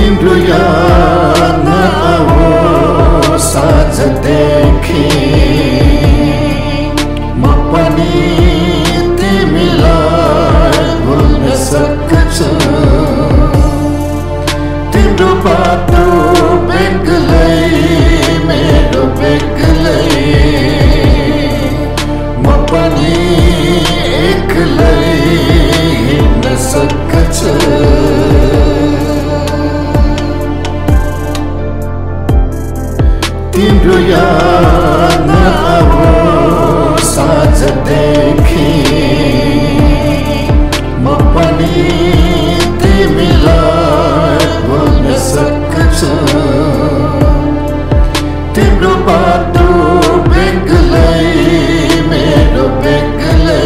तिम्रो याद नआओस् आजदेखि म पनि तिमीलाई भुल्न सक्छु तिम्रो बाटो बेग्लै मेरो बेग्लै म पनि एक्लै हिँड्न सक्छु तिम्रो याद नआओस् आजदेखि म पनि तिमीलाई भुल्न सक्छु तिम्रो बाटो बेग्लै मेरो बेग्लै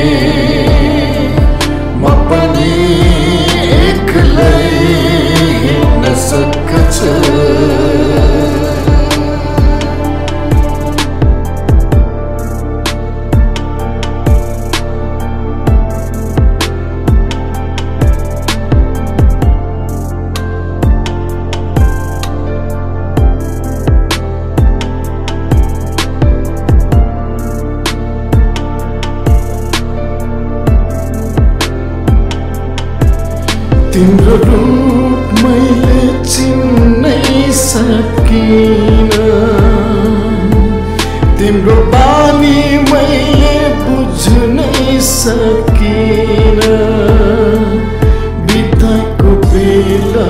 म पनि एक्लै हिँड्न सक्छु तिम्रो रूप मैले चिन्नै सकिन तिम्रो बानी मैले बुझ्नै सकिन बिताएको बेला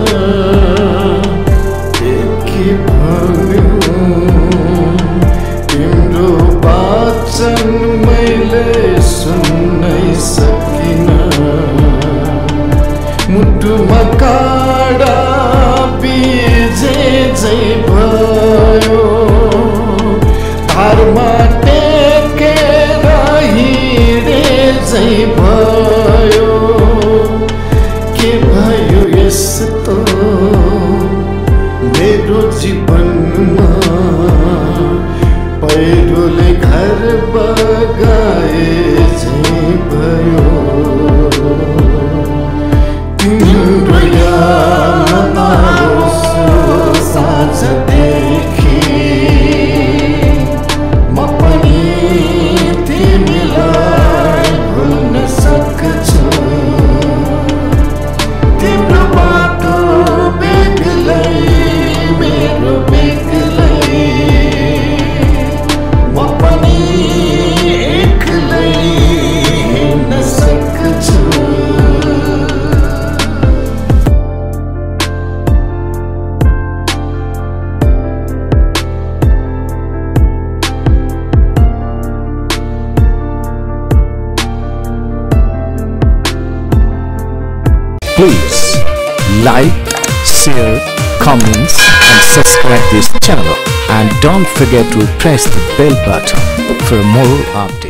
के भन्यो तिम्रो वचन मैले सुन्नै सकिन मुटुमा काँडा बिजे झै भयो धारमा टेकेर हिँडे झै भयो के भयो यस्तो मेरो जीवनमा पहिरोले घर बगाए झै भयो तिम्रो याद नआओस् आजदेखि म पनि तिमीलाई भुल्न सक्छु तिम्रो बाटो बेग्लै मेरो बेग्लै म पनि एक्लै हिँड्न सक्छु Please like, share, comments and subscribe this channel and don't forget to press the bell button for more updates.